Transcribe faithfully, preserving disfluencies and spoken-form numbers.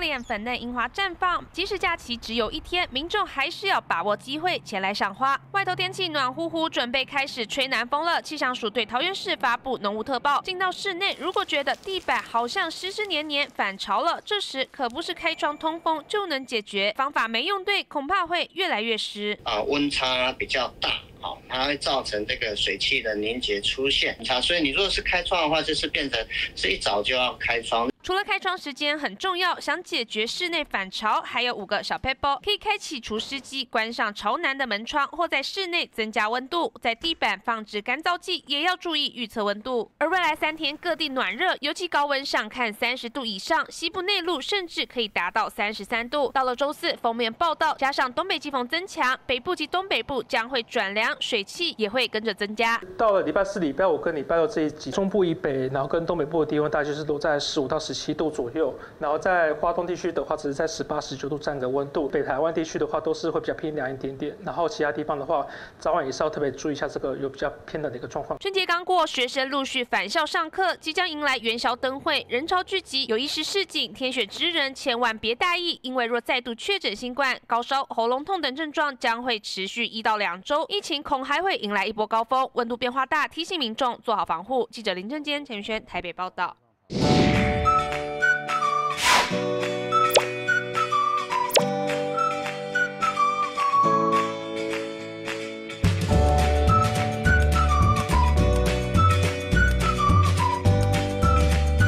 脸，粉嫩樱花绽放。即使假期只有一天，民众还是要把握机会前来赏花。外头天气暖乎乎，准备开始吹南风了。气象署对桃园市发布浓雾特报。进到室内，如果觉得地板好像湿湿黏黏、反潮了，这时可不是开窗通风就能解决，方法没用对，恐怕会越来越湿。 啊，温差比较大。 好，它会造成这个水汽的凝结出现，所以你如果是开窗的话，就是变成是一早就要开窗。 除了开窗时间很重要，想解决室内反潮，还有五个小撇步，可以开启除湿机，关上朝南的门窗，或在室内增加温度，在地板放置干燥剂，也要注意预测温度。而未来三天各地暖热，尤其高温上看三十度以上，西部内陆甚至可以达到三十三度。到了周四，锋面报道，加上东北季风增强，北部及东北部将会转凉，水汽也会跟着增加。 到了礼拜四、礼拜五跟礼拜六这一集，中部以北，然后跟东北部的低温大概就是都在十五到十七度左右，然后在花东地区的话，只是在十八、十九度这样的温度。北台湾地区的话，都是会比较偏凉一点点。然后其他地方的话，早晚也是要特别注意一下这个有比较偏冷的一个状况。 春节刚过，学生陆续返校上课，即将迎来元宵灯会，人潮聚集，有医师示警，天选之人千万别大意，因为若再度确诊新冠，高烧、喉咙痛等症状将会持续一到两周，疫情恐还会迎来一波高峰。温度变化大，提醒民众做好防护。记者林正坚、陈宇轩台北报道。